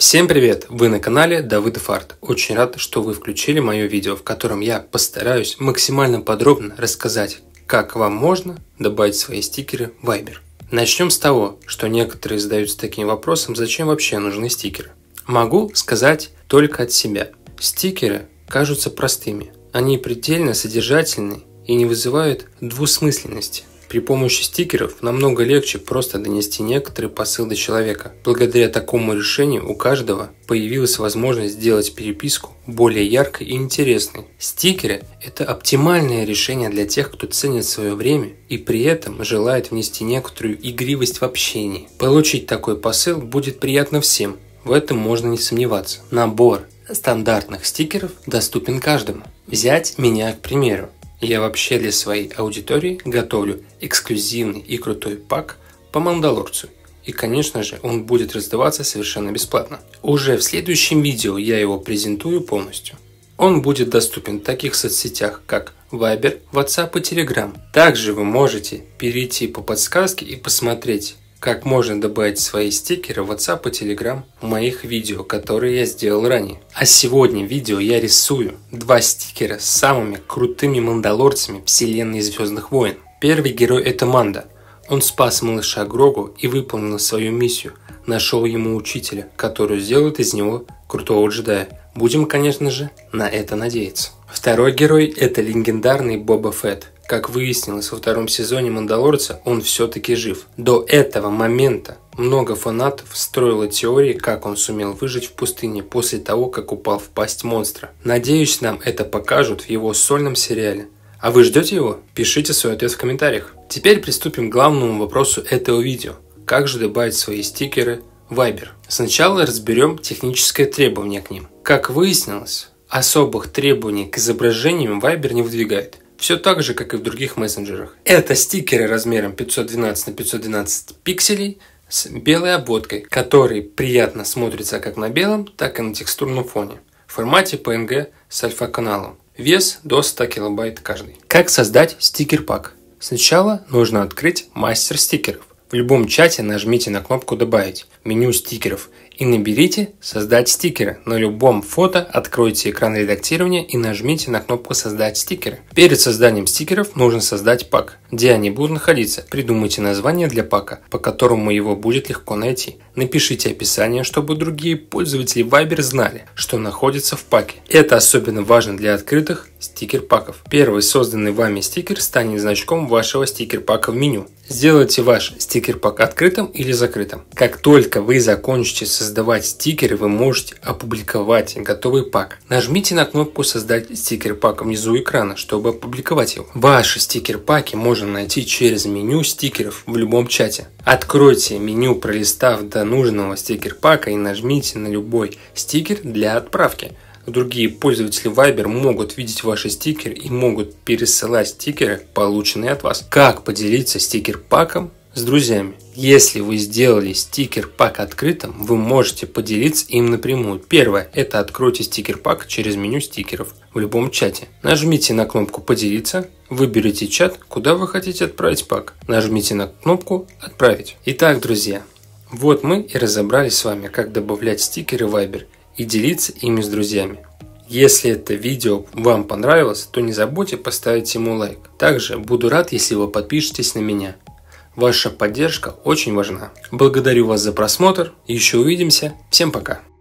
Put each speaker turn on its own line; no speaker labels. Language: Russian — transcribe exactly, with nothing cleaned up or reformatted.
Всем привет! Вы на канале Давыдов Арт. Очень рад, что вы включили мое видео, в котором я постараюсь максимально подробно рассказать, как вам можно добавить свои стикеры в Viber. Начнем с того, что некоторые задаются таким вопросом, зачем вообще нужны стикеры. Могу сказать только от себя. Стикеры кажутся простыми. Они предельно содержательны и не вызывают двусмысленности. При помощи стикеров намного легче просто донести некоторый посыл до человека. Благодаря такому решению у каждого появилась возможность сделать переписку более яркой и интересной. Стикеры – это оптимальное решение для тех, кто ценит свое время и при этом желает внести некоторую игривость в общении. Получить такой посыл будет приятно всем, в этом можно не сомневаться. Набор стандартных стикеров доступен каждому. Взять меня к примеру. Я вообще для своей аудитории готовлю эксклюзивный и крутой пак по Мандалорцу. И конечно же он будет раздаваться совершенно бесплатно. Уже в следующем видео я его презентую полностью. Он будет доступен в таких соцсетях, как Viber, WhatsApp и Telegram. Также вы можете перейти по подсказке и посмотреть, как можно добавить свои стикеры в WhatsApp и Telegram в моих видео, которые я сделал ранее. А сегодня в видео я рисую два стикера с самыми крутыми мандалорцами вселенной Звездных войн. Первый герой – это Манда. Он спас малыша Грогу и выполнил свою миссию. Нашел ему учителя, который сделает из него крутого джедая. Будем, конечно же, на это надеяться. Второй герой – это легендарный Боба Фетт. Как выяснилось во втором сезоне Мандалорца, он все-таки жив. До этого момента много фанатов строило теории, как он сумел выжить в пустыне после того, как упал в пасть монстра. Надеюсь, нам это покажут в его сольном сериале. А вы ждете его? Пишите свой ответ в комментариях. Теперь приступим к главному вопросу этого видео. Как же добавить свои стикеры в Viber? Сначала разберем техническое требование к ним. Как выяснилось, особых требований к изображениям Viber не выдвигает. Все так же, как и в других мессенджерах. Это стикеры размером пятьсот двенадцать на пятьсот двенадцать пикселей с белой обводкой, которые приятно смотрятся как на белом, так и на текстурном фоне. В формате пи эн джи с альфа-каналом. Вес до ста килобайт каждый. Как создать стикер-пак? Сначала нужно открыть мастер стикеров. В любом чате нажмите на кнопку «Добавить» в меню стикеров и наберите «Создать стикеры». На любом фото откройте экран редактирования и нажмите на кнопку «Создать стикеры». Перед созданием стикеров нужно создать пак. Где они будут находиться? Придумайте название для пака, по которому его будет легко найти. Напишите описание, чтобы другие пользователи Viber знали, что находится в паке. Это особенно важно для открытых стикер-паков. Первый созданный вами стикер станет значком вашего стикер-пака в меню. Сделайте ваш стикер-пак открытым или закрытым. Как только вы закончите создавать стикеры, вы можете опубликовать готовый пак. Нажмите на кнопку «Создать стикер-пак» внизу экрана, чтобы опубликовать его. Ваши стикер-паки можно найти через меню стикеров в любом чате. Откройте меню, пролистав до нужного стикер-пака и нажмите на любой стикер для отправки. Другие пользователи Viber могут видеть ваши стикеры и могут пересылать стикеры, полученные от вас. Как поделиться стикер-паком с друзьями? Если вы сделали стикер-пак открытым, вы можете поделиться им напрямую. Первое – это откройте стикер-пак через меню стикеров в любом чате. Нажмите на кнопку «Поделиться», выберите чат, куда вы хотите отправить пак. Нажмите на кнопку «Отправить». Итак, друзья, вот мы и разобрались с вами, как добавлять стикеры в Viber и делиться ими с друзьями. Если это видео вам понравилось, то не забудьте поставить ему лайк. Также буду рад, если вы подпишетесь на меня. Ваша поддержка очень важна. Благодарю вас за просмотр. Еще увидимся. Всем пока.